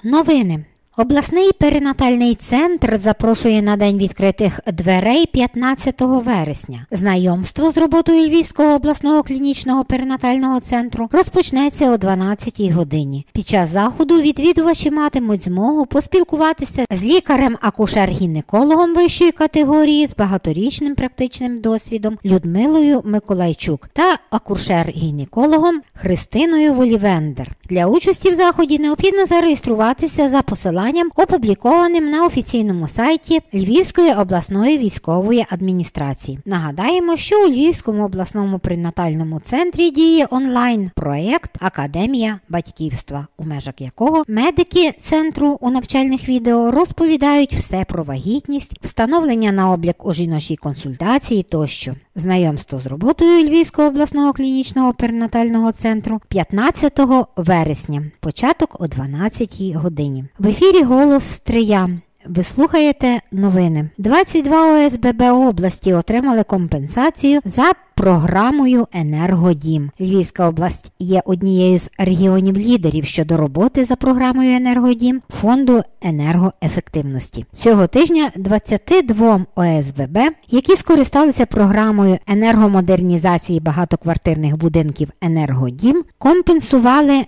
Новини. Обласний перинатальний центр запрошує на День відкритих дверей 15 вересня. Знайомство з роботою Львівського обласного клінічного перинатального центру розпочнеться о 12-й годині. Під час заходу відвідувачі матимуть змогу поспілкуватися з лікарем-акушер-гінекологом вищої категорії з багаторічним практичним досвідом Людмилою Миколайчук та акушер-гінекологом Христиною Волівендер. Для участі в заході необхідно зареєструватися за посиланням, опублікованим на офіційному сайті Львівської обласної військової адміністрації. Нагадаємо, що у Львівському обласному перинатальному центрі діє онлайн-проєкт «Академія батьківства», у межах якого медики центру у навчальних відео розповідають все про вагітність, встановлення на облік у жіночій консультації тощо. Знайомство з роботою Львівського обласного клінічного перинатального центру 15 вересня, початок о 12-й годині. В ефірі «Голос Стрия». Ви слухаєте новини. 22 ОСББ області отримали компенсацію за програмою «Енергодім». Львівська область є однією з регіонів-лідерів щодо роботи за програмою «Енергодім» Фонду енергоефективності. Цього тижня 22 ОСББ, які скористалися програмою енергомодернізації багатоквартирних будинків «Енергодім», компенсували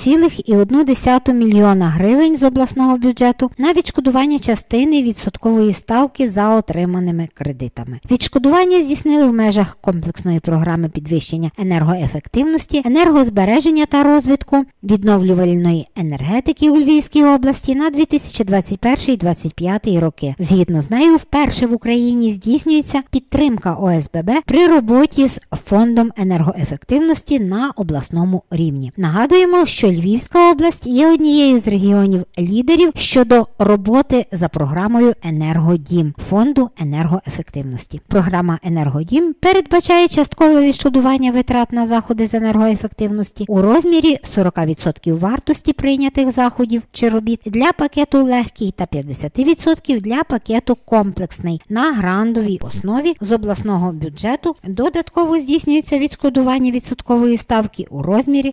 2,1 мільйона гривень з обласного бюджету на відшкодування частини відсоткової ставки за отриманими кредитами. Відшкодування здійснили в межах комплексної програми підвищення енергоефективності, енергозбереження та розвитку відновлювальної енергетики у Львівській області на 2021-2025 роки. Згідно з нею, вперше в Україні здійснюється підтримка ОСББ при роботі з Фондом енергоефективності на обласному рівні. Нагадуємо, що Львівська область є однією з регіонів-лідерів щодо роботи за програмою «Енергодім» Фонду енергоефективності. Програма «Енергодім» передбачає часткове відшкодування витрат на заходи з енергоефективності у розмірі 40% вартості прийнятих заходів чи робіт для пакету легкий та 50% для пакету комплексний на грантовій основі з обласного бюджету. Додатково здійснюється відшкодування відсоткової ставки у розмірі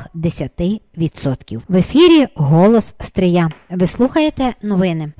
30%. В ефірі «Голос Стрия». Ви слухаєте новини.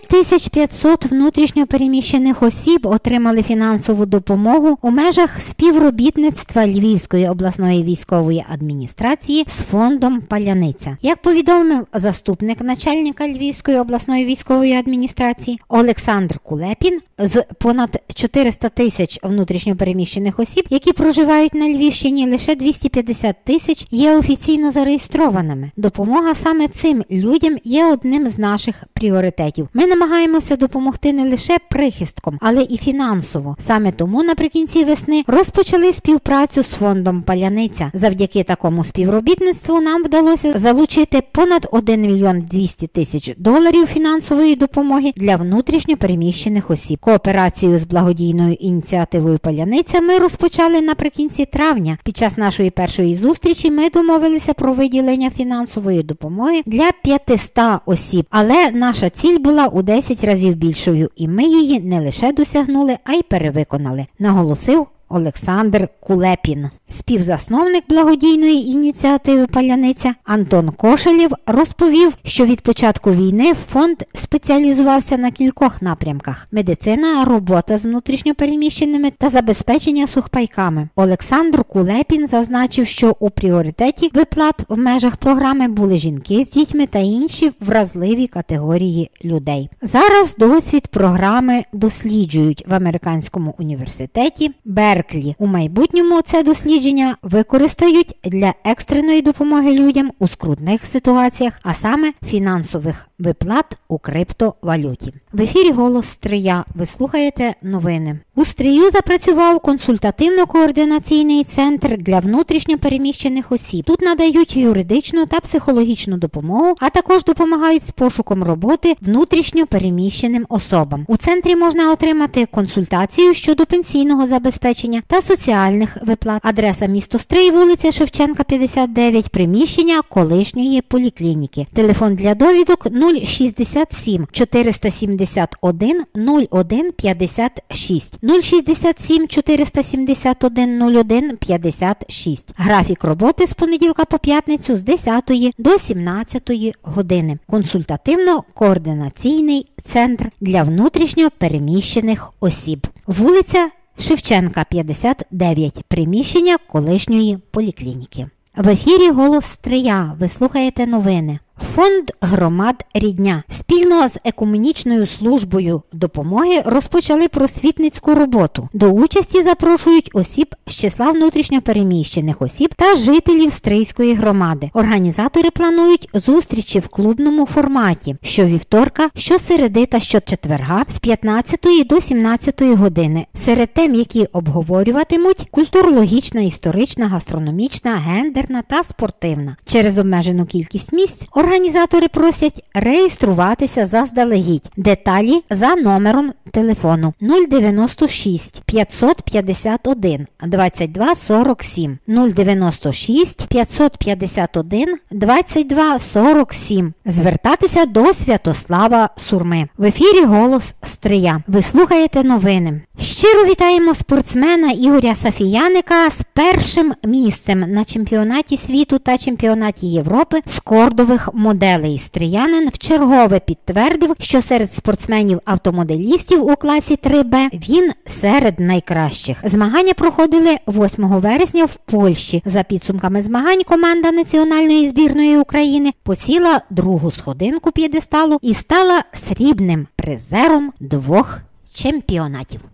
5500 внутрішньо переміщених осіб отримали фінансову допомогу у межах співробітництва Львівської обласної військової адміністрації з фондом «Паляниця». Як повідомив заступник начальника Львівської обласної військової адміністрації Олександр Кулепін, з понад 400 тисяч внутрішньо переміщених осіб, які проживають на Львівщині, лише 250 тисяч є офіційно зареєстрованими. Допомога саме цим людям є одним з наших пріоритетів. Ми намагаємося допомогти не лише прихистком, але і фінансово. Саме тому наприкінці весни розпочали співпрацю з фондом «Паляниця». Завдяки такому співробітництву нам вдалося залучити понад 1 мільйон 200 тисяч доларів фінансової допомоги для внутрішньо переміщених осіб. Кооперацію з благодійною ініціативою «Паляниця» ми розпочали наприкінці травня. Під час нашої першої зустрічі ми домовилися про виділення фінансової допомоги для 500 осіб, але наша ціль була у 10 разів більшою, і ми її не лише досягнули, а й перевиконали, наголосив Олександр Кулепін. Співзасновник благодійної ініціативи «Паляниця» Антон Кошелєв розповів, що від початку війни фонд спеціалізувався на кількох напрямках – медицина, робота з внутрішньопереміщеними та забезпечення сухпайками. Олександр Кулепін зазначив, що у пріоритеті виплат в межах програми були жінки з дітьми та інші вразливі категорії людей. Зараз досвід програми досліджують в Американському університеті Берклі. У майбутньому це дослідження використають для екстреної допомоги людям у скрутних ситуаціях, а саме фінансових виплат у криптовалюті. В ефірі «Голос Стрия». Ви слухаєте новини. У Стрию запрацював консультативно-координаційний центр для внутрішньо переміщених осіб. Тут надають юридичну та психологічну допомогу, а також допомагають з пошуком роботи внутрішньо переміщеним особам. У центрі можна отримати консультацію щодо пенсійного забезпечення та соціальних виплат. Адреса: місто Стрий, вулиця Шевченка, 59, приміщення колишньої поліклініки. Телефон для довідок 067 471 01 56. 067 471 01 56. Графік роботи з понеділка по п'ятницю з 10 до 17 години. Консультативно-координаційний центр для внутрішньо переміщених осіб. Вулиця Шевченка, 59, приміщення колишньої поліклініки. В ефірі «Голос Стрия». Ви слухаєте новини. Фонд громад «Рідня» спільно з Екуменічною службою допомоги розпочали просвітницьку роботу. До участі запрошують осіб з числа внутрішньопереміщених осіб та жителів Стрийської громади. Організатори планують зустрічі в клубному форматі щовівторка, щосереди та щочетверга з 15 до 17 години. Серед тем, які обговорюватимуть: культурологічна, історична, гастрономічна, гендерна та спортивна. Через обмежену кількість місць організатори просять реєструватися заздалегідь. Деталі за номером телефону 096 551 22 47 096 551 22 47. Звертатися до Святослава Сурми. В ефірі «Голос Стрия». Ви слухаєте новини. Щиро вітаємо спортсмена Ігоря Сафіяника з першим місцем на чемпіонаті світу та чемпіонаті Європи з кордових моделей. Стріянин вчергове підтвердив, що серед спортсменів-автомоделістів у класі 3Б він серед найкращих. Змагання проходили 8 вересня в Польщі. За підсумками змагань команда національної збірної України посіла другу сходинку п'єдесталу і стала срібним призером 2 чемпіонатів.